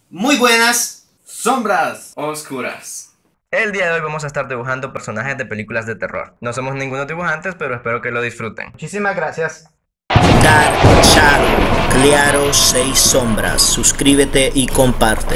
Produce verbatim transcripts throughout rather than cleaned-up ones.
Muy buenas sombras oscuras. El día de hoy vamos a estar dibujando personajes de películas de terror. No somos ningunos dibujantes, pero espero que lo disfruten. Muchísimas gracias. Dark Shadow, Claro seis sombras. Suscríbete y comparte.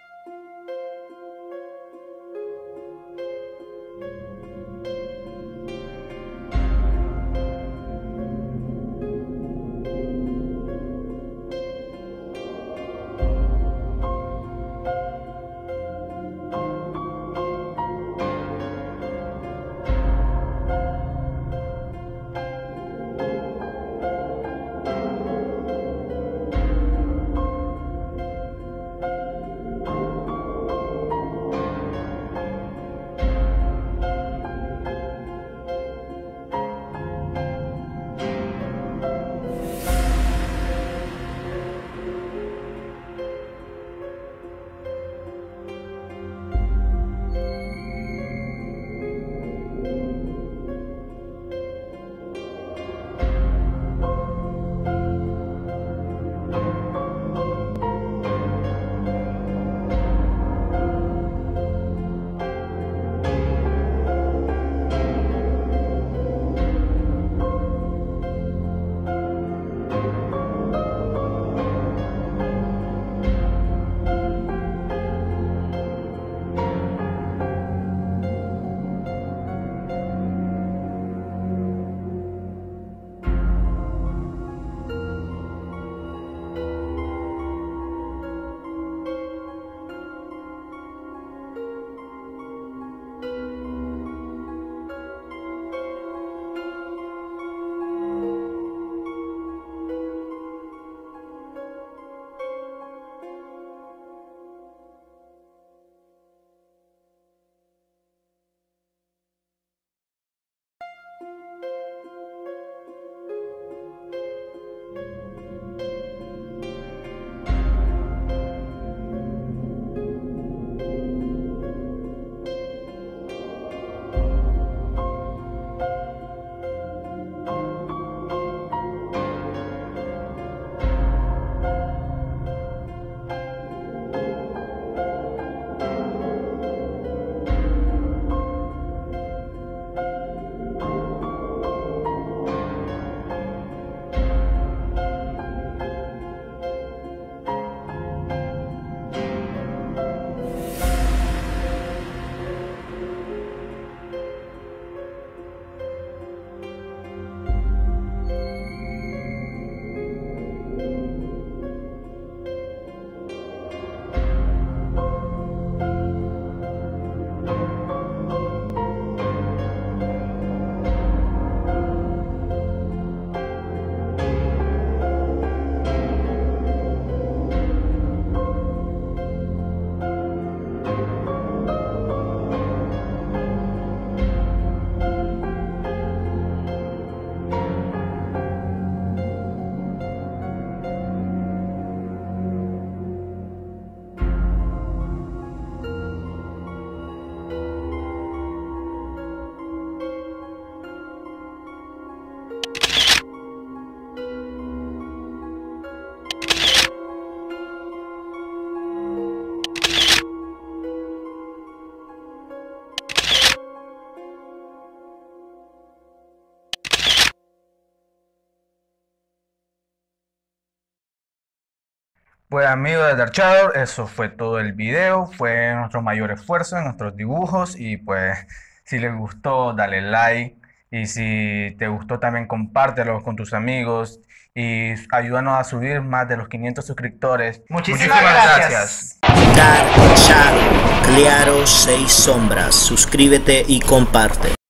Pues amigos de Dark Shadow, eso fue todo el video, fue nuestro mayor esfuerzo en nuestros dibujos y pues si les gustó dale like y si te gustó también compártelo con tus amigos y ayúdanos a subir más de los quinientos suscriptores. Muchísimas gracias. Dark Shadow, Claro seis sombras. Suscríbete y comparte.